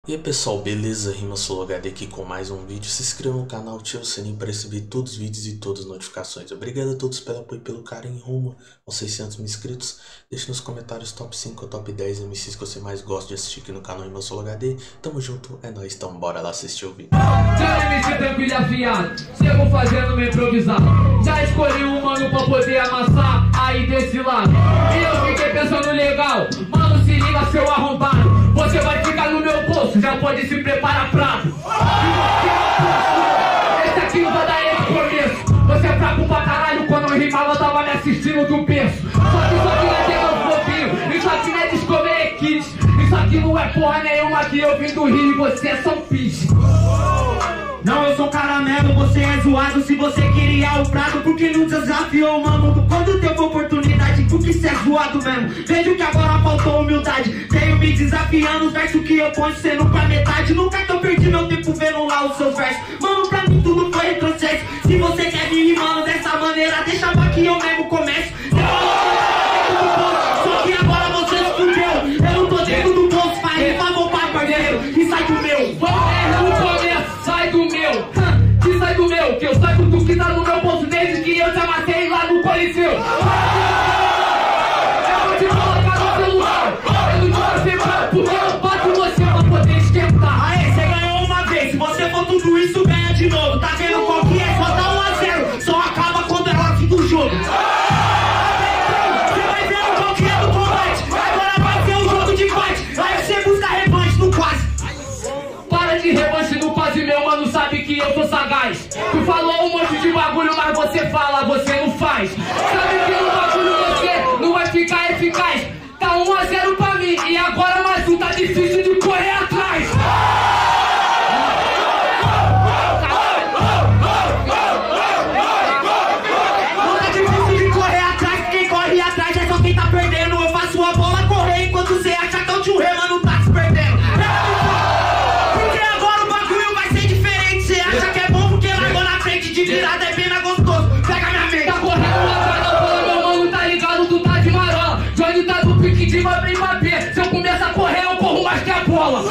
E aí pessoal, beleza? RimaSoloHD aqui com mais um vídeo. Se inscreva no canal, ative o sininho para receber todos os vídeos e todas as notificações. Obrigado a todos pelo apoio e pelo carinho rumo aos 600 mil inscritos. Deixe nos comentários top 5 ou top 10 MCs que você mais gosta de assistir aqui no canal RimaSoloHD. Tamo junto, é nóis, então bora lá assistir o vídeo. Já MC tranquilo afiado, chego fazendo meu improvisado. Já escolhi um mano pra poder amassar aí desse lado. E eu fiquei pensando legal, mano, se liga seu arrombado. Você vai ficar no meu bolso, já pode se preparar prato. Esse aqui não vai dar esse começo. Você é fraco pra caralho, quando eu rimava tava me assistindo do berço. Só que isso aqui não é tema fofinho, isso aqui não é Discovery Kids. Isso aqui não é porra nenhuma que eu vim do Rio e você é São Pis. Não, eu sou caramelo, você é zoado. Se você queria o prato, porque não desafiou, mano? Quando teve oportunidade, porque cê é zoado mesmo. Vejo que agora faltou humildade. Veio me desafiando, os versos que eu ponho sendo pra metade. Nunca que eu perdi meu tempo vendo lá os seus versos. Mano, pra mim tudo foi retrocesso. Se você quer vir rimando dessa maneira, deixa pra que eu mesmo começo. Só que agora você se fudeu. Eu não tô dentro do bolso, faz rimar, vou pra parceiro. E sai do meu. Sai do meu, que sai do meu, que eu saiba do que tá no meu bolso desde que eu te amassei lá no Coliseu. Eu vou te colocar no celular, eu não te acertar, porque eu bato você pra poder esquentar. Aê, você ganhou uma vez, se você for tudo isso, ganha de novo. Tá vendo qual que é? Só dá 1 a 0, só acaba quando é hora do jogo. Você vai vendo qual que é do combate, agora vai ser um jogo de fight. Aí você busca revanche no quase. Para de revanche no quase, meu mano, sabe que eu sou sagaz. Tu falou um monte de bagulho, mas você fala, você não faz. Sabe que no bagulho você não vai ficar eficaz. Tá 1 a 0 pra mim, e agora mais um, tá difícil de correr atrás. Não tá difícil de correr atrás, quem corre atrás é só quem tá perdendo. Eu faço a bola correr enquanto você acha que é o tio Rê, mano, tá se perdendo. De virada é bem mais gostoso, pega minha mente. Tá correndo atrás da bola, meu mano, tá ligado? Tu tá de marola. Johnny tá do pique de babê em babê. Se eu começar a correr, eu corro mais que a bola.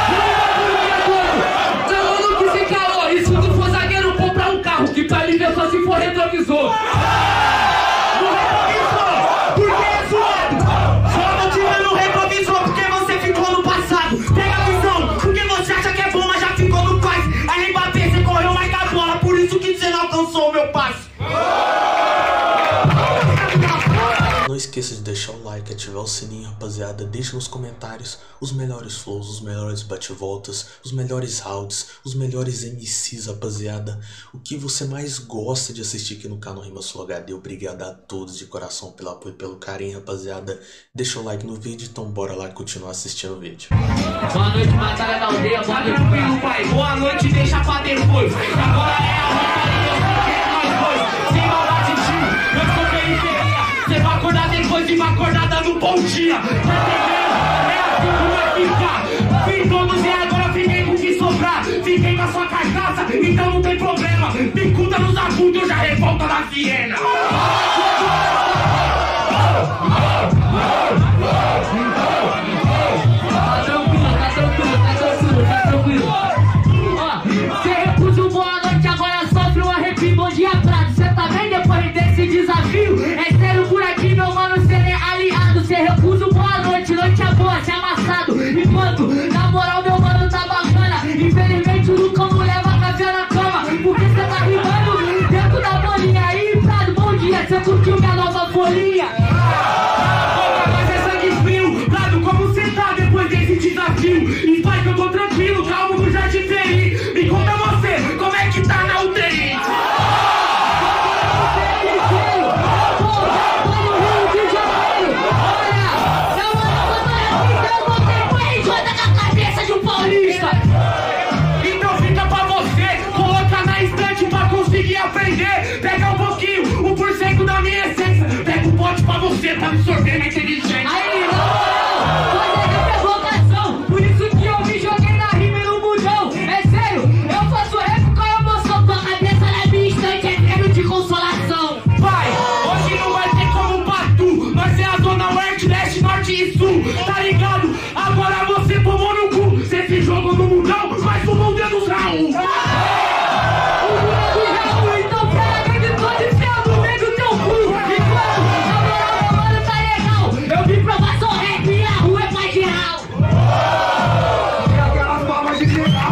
Meu mano, que se calou. E se tu for zagueiro, comprar um carro, que pra me ver só se for retrovisor. No retrovisor, porque é zoado. Só não tira no retrovisor, porque você ficou no passado. Pega a visão, porque você acha que é bom, mas já ficou no quase. Aí Mbappé, você correu mais que a bola, por isso que você não alcançou o meu passe. Não esqueça de deixar o like, ativar o sininho, rapaziada. Deixa nos comentários os melhores flows, os melhores bate-voltas, os melhores rounds, os melhores MCs, rapaziada. O que você mais gosta de assistir aqui no canal RimaSoloHD. Obrigado a todos de coração pelo apoio e pelo carinho, rapaziada. Deixa o like no vídeo, então bora lá continuar assistindo o vídeo. Boa noite, batalha da aldeia, boa noite, pai. Boa noite, deixa pra depois. Agora é a batalha, nós dois. Sem maldade, tio, eu sou periferia. Você vai acordar depois e vai acordar dando bom dia. Tá entendendo? É assim que vai ficar. Vim todos e agora fiquei com o que sobrar. Fiquei com a sua carcaça, então não tem problema. Picuda nos agudos, eu já revolta na Viena. Tá tranquilo. Ó, cê recusa o boa noite, agora sofre um arrepio. Bom dia, prato, cê tá bem depois desse desafio? É sério por aqui, meu mano, cê não é aliado. Cê recusa o boa noite, noite é boa, cê é amassado. Enquanto, na moral, meu mano tá bacana. Infelizmente o Lucão não leva café na cama, porque cê tá rimando dentro da bolinha. Aí, Prado, bom dia, cê curtiu minha nova folhinha? Mas é sangue frio, Prado, como cê tá depois desse desafio? E pai, que eu tô tranquilo, calmo que eu já te feri. Me conta você, como é que tá na UTI? Então fica pra você, coloca na estante pra conseguir aprender. Pega um pouquinho, 1% da minha essência. Pega um pote pra você, tá absorvendo a inteligência. Aí, não, é vocação. Por isso que eu me joguei na rima e no mundão. É sério, eu faço rap com a emoção. Tua cabeça na minha estante é treino de consolação. Vai, hoje não vai ter como Patu. Nós é a zona oeste, leste, norte e sul. Tá ligado? Agora você tomou no cu. Se esse jogo Copa do Mundão, mas fumou o dedo do Raul. Então pega de todo esse ano, nego teu cu. E quando a moral, mano, tá legal. Eu vim provar só rap e a rua é mais geral. E aquelas palmas de geral.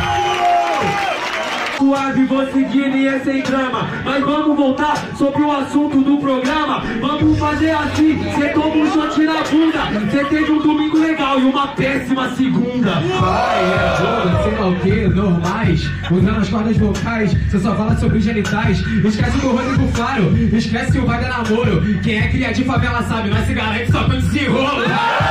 Suave, vou seguindo e é sem drama. Mas vamos voltar sobre o assunto do programa. Vamos fazer assim, cê toma um shot na bunda. Cê teve um domingo legal e uma péssima segunda. Vai, droga, sei lá o que, normais. Usando as cordas vocais, você só fala sobre os genitais. Esquece do Rodrigo Faro, esquece o Vaga Namoro. Quem é cria de favela sabe, mas se garante só com desenrolo.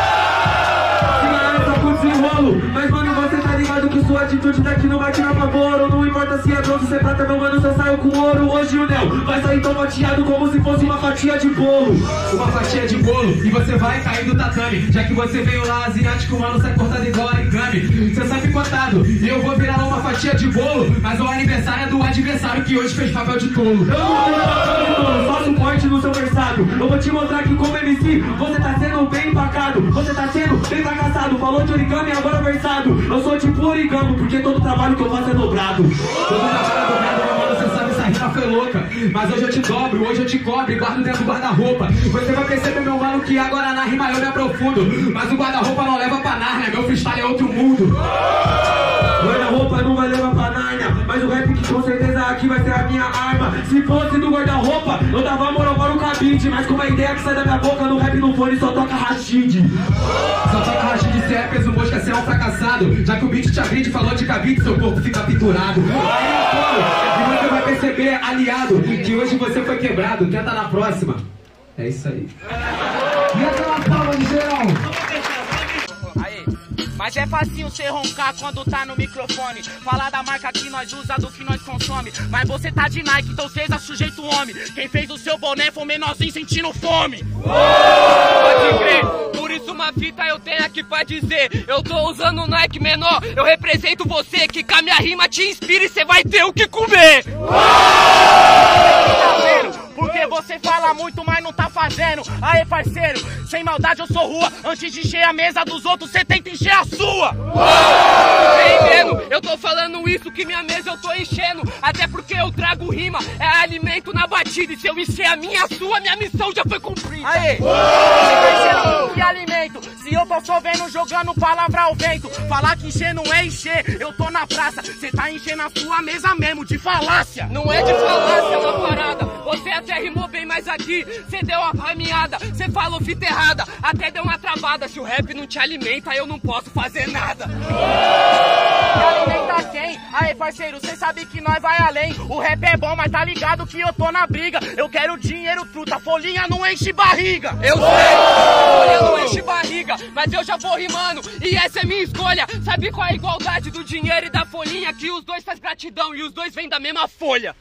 Mas mano, você tá ligado que sua atitude daqui não vai tirar favor. Não importa se é bronze, se é prata, meu mano, só saiu com ouro. Hoje o Nel vai sair tão fatiado como se fosse uma fatia de bolo. Uma fatia de bolo e você vai cair do tatame. Já que você veio lá asiático, mano, sai cortado igual origami. Você sabe contado, e eu vou virar uma fatia de bolo. Mas o aniversário é do adversário que hoje fez papel de tolo. Eu não vou papel de tolo, só suporte no seu versado. Eu vou te mostrar que como MC, você tá sendo bem empacado. Você tá sendo bem fracassado. Falou de origami, agora versado. Eu sou tipo origami, porque todo trabalho que eu faço é dobrado. Todo trabalho é dobrado, meu mano, você sabe, essa rima foi louca. Mas hoje eu te dobro, hoje eu te cobro e guardo dentro do guarda-roupa. Você vai perceber, meu mano, que agora na rima eu me aprofundo. Mas o guarda-roupa não leva pra Nárnia, meu freestyle é outro mundo. Guarda-roupa não vai levar pra Nárnia, mas o rap que com certeza aqui vai ser a minha arma. Se fosse do guarda-roupa, eu dava moral para o cabide. Mas com uma ideia que sai da minha boca, no rap no fone só toca Rashid. Só toca Rashid, cê é peso mosca, cê é um fracassado. Já que o beat te agride, falou de cabide, seu corpo fica pinturado. Aí, e você vai perceber, aliado, que hoje você foi quebrado. Tenta na próxima. É isso aí. E aquela palma de geral. Mas é facinho cê roncar quando tá no microfone. Falar da marca que nós usa, do que nós consome. Mas você tá de Nike, então seja sujeito homem. Quem fez o seu boné foi um menorzinho sentindo fome. Pode crer, por isso uma fita eu tenho aqui pra dizer. Eu tô usando o Nike menor, eu represento você. Que com a minha rima te inspira e cê vai ter o que comer. Tá vendo? Porque você fala muito, mas não tá fazendo. Aê, parceiro, sem maldade eu sou rua. Antes de encher a mesa dos outros, cê tenta encher a sua. Entendendo? Eu tô falando isso que minha mesa eu tô enchendo. Até porque eu trago rima, é alimento na batida. E se eu encher a minha sua, minha missão já foi cumprida. Aê, você tá enchendo que alimento? Se eu tô chovendo, jogando palavra ao vento. Falar que encher não é encher, eu tô na praça. Cê tá enchendo a sua mesa mesmo, de falácia. Não é de falácia, é uma parada. Você até rimou bem, mas aqui cê deu uma caminhada. Cê falou fita errada, até deu uma travada. Se o rap não te alimenta, eu não posso fazer nada. E alimenta quem? Aê, parceiro, cê sabe que nós vai além. O rap é bom, mas tá ligado que eu tô na briga. Eu quero dinheiro, truta, folhinha não enche barriga. Eu sei, folha não enche barriga, mas eu já vou rimando e essa é minha escolha. Sabe qual é a igualdade do dinheiro e da folhinha? Que os dois faz gratidão e os dois vêm da mesma folha.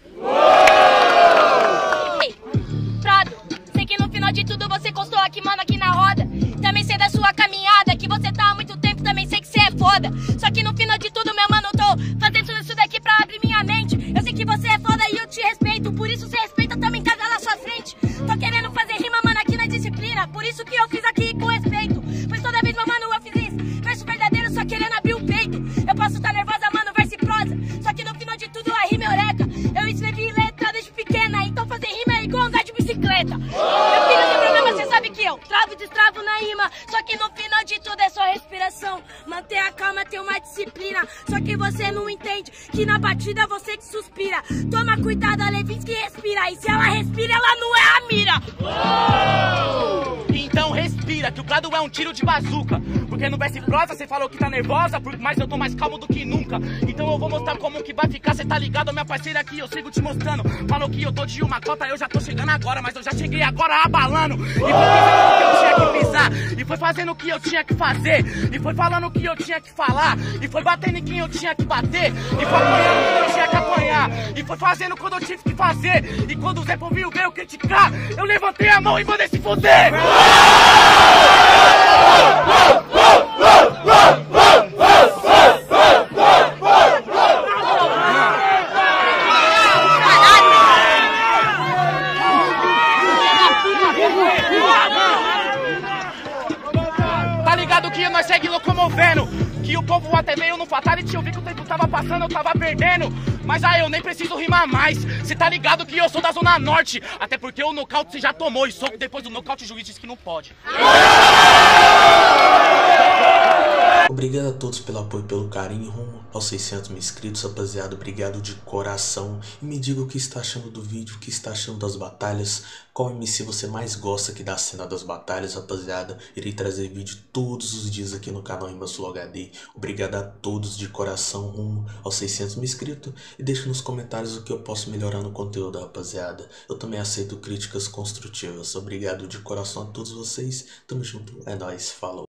Ei, Prado, sei que no final de tudo você constou aqui, mano, aqui na roda. Também sei da sua caminhada, que você tá há muito tempo, também sei que você é foda. Só que no final de tudo, meu mano, eu tô fazendo isso daqui pra abrir minha mente. Eu sei que você é foda e eu te respeito, por isso você respeita também cada na sua frente. Tô querendo fazer rima, mano, aqui na disciplina, por isso que eu fiz aqui com respeito. Pois toda vez, meu mano, eu fiz isso, verso verdadeiro, só querendo abrir o peito. Eu posso estar nervosa, mano, verso e prosa, só que no final de tudo a rima é eureka. Eu escrevi letra desde pequena, então fazer rima é igual andar de bicicleta. Meu filho, sem problema, você sabe que eu travo e destravo na rima, só que no final de tudo é só respiração. Manter a calma, ter uma disciplina, só que você não entende que na batida você que suspira. Toma cuidado, a Levinsky respira, e se ela respira, ela não é a mira. Então respira, que o Prado é um tiro de bazuca. Porque no verso e prosa cê falou que tá nervosa, mas eu tô mais calmo do que nunca. Então eu vou mostrar como que vai ficar, cê tá ligado, minha parceira aqui, eu sigo te mostrando. Falou que eu tô de uma cota, eu já tô chegando agora, mas eu já cheguei agora abalando. E foi pisando que eu tinha que pisar, e foi fazendo o que eu tinha que fazer, e foi falando o que eu tinha que falar, e foi batendo em quem eu tinha que bater, e foi apanhando quando eu tinha que apanhar, e foi fazendo quando eu tive que fazer. E quando o Zé Povinho veio criticar, eu levantei a mão e mandei se fuder. Tá ligado que nós segue locomovendo, que o povo até veio no fato Fatality, eu vi que o tempo tava passando, eu tava perdendo. Mas aí eu nem preciso rimar mais. Cê tá ligado que eu sou da Zona Norte. Até porque o nocaute você já tomou. E soco depois do nocaute o juiz disse que não pode. Obrigado a todos pelo apoio e pelo carinho rumo aos 600 mil inscritos, rapaziada. Obrigado de coração. E me diga o que está achando do vídeo, o que está achando das batalhas. Qual MC você mais gosta aqui da cena das batalhas, rapaziada. Irei trazer vídeo todos os dias aqui no canal Rimas Flow HD. Obrigado a todos de coração rumo aos 600 mil inscritos. E deixe nos comentários o que eu posso melhorar no conteúdo, rapaziada. Eu também aceito críticas construtivas. Obrigado de coração a todos vocês. Tamo junto. É nóis. Falou.